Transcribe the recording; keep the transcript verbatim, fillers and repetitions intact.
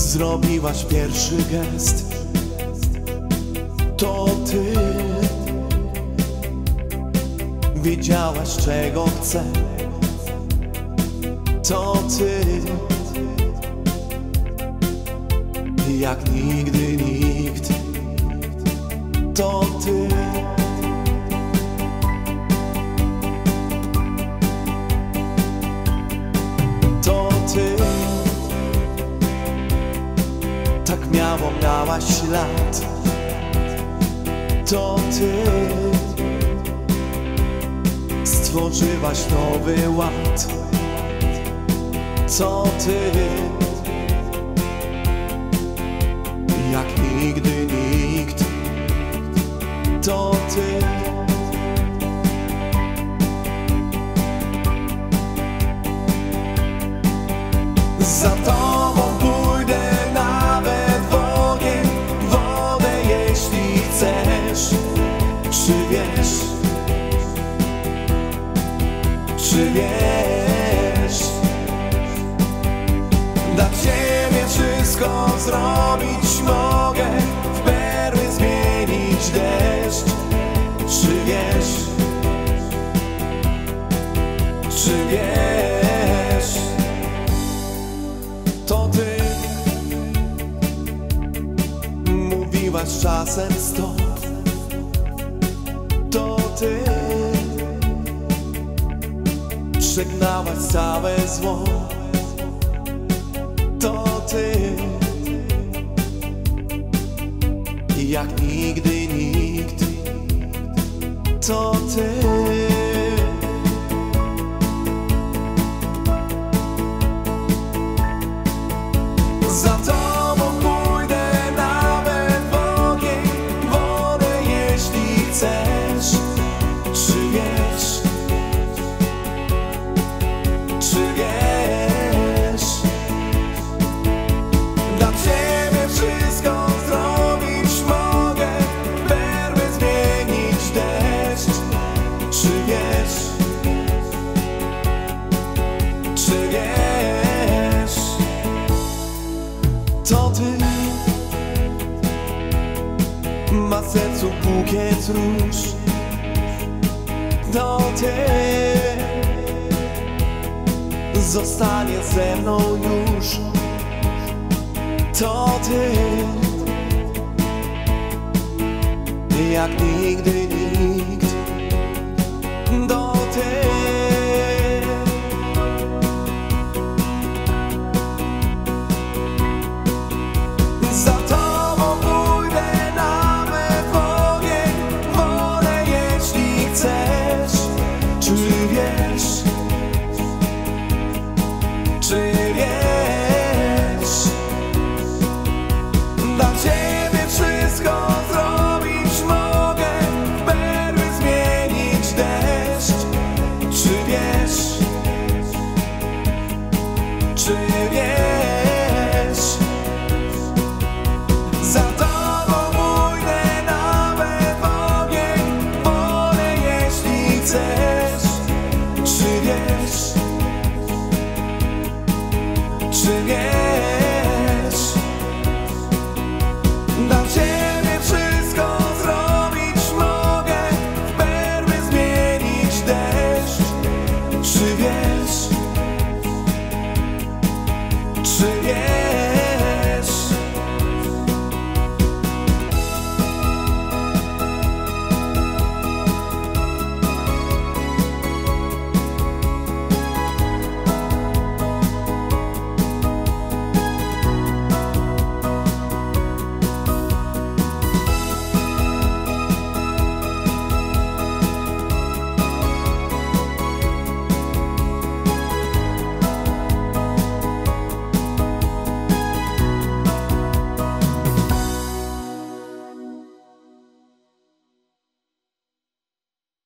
Zrobiłaś pierwszy gest, to ty. Wiedziałaś, czego chcę, to ty. Jak nigdy nikt, to ty. To ty. Tak miało, miałaś ślad, to ty. Stworzyłaś nowy ład, to ty. Jak nigdy nikt, to ty. Za tobą pójdę nawet w ogień, w wodę, jeśli chcesz. Czy wiesz, czy wiesz, dla ciebie wszystko zrobić mogę, w perły zmienić deszcz. Czy wiesz, czy wiesz, to ty. Mówiłaś czasem stop, to ty. Żegnałaś całe zło, to ty. Jak nigdy nikt, to ty. Za tobą pójdę nawet w ogień, w wodę, jeśli chcesz. Czy wiesz, czy wiesz, dla ciebie wszystko zrobić mogę, perły zmienić deszcz. Czy wiesz, czy wiesz, to ty. Ma w sercu bukiet róż, to ty. Zostanie ze mną już, to ty. Jak nigdy nikt, to ty.